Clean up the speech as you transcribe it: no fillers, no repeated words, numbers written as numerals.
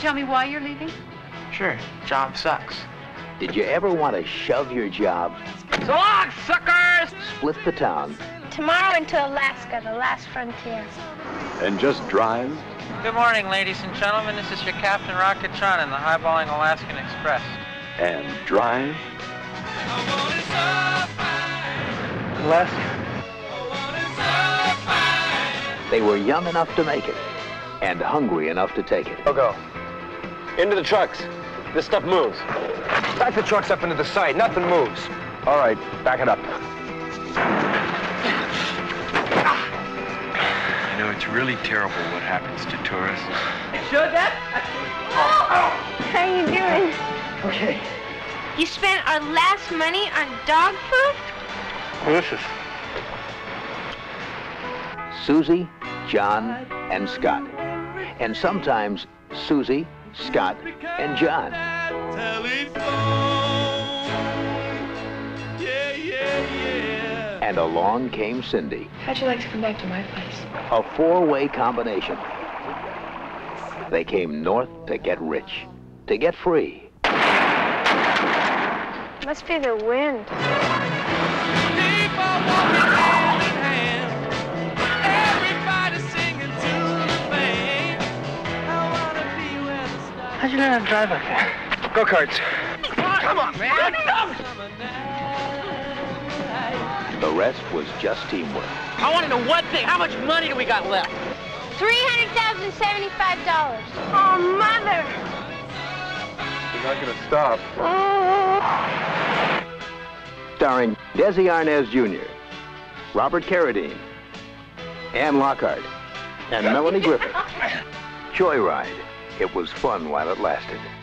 tell me why you're leaving? Sure, job sucks. Did you ever want to shove your job? So long, suckers! Split the town? Tomorrow into Alaska, the last frontier. And just drive? Good morning, ladies and gentlemen. This is your Captain Rocketron in the highballing Alaskan Express. And drive? Alaska. They were young enough to make it, and hungry enough to take it. Go. Into the trucks. This stuff moves. Back the trucks up into the site. Nothing moves. All right, back it up. You know, it's really terrible what happens to tourists. Sure, Dad? How you doing? Okay. You spent our last money on dog food? Delicious. Susie, John, and Scott. And sometimes Susie, Scott, and John. And along came Cindy. How'd you like to come back to my place? A four-way combination. They came north to get rich, to get free. Must be the wind. How'd you learn how to drive like that? Go-karts. Come on, man! The rest was just teamwork. I want to know one thing. How much money do we got left? $300,075. Oh, Mother! You're not going to stop. Starring Desi Arnaz Jr., Robert Carradine, Ann Lockhart, and Melanie Griffith. Joyride. It was fun while it lasted.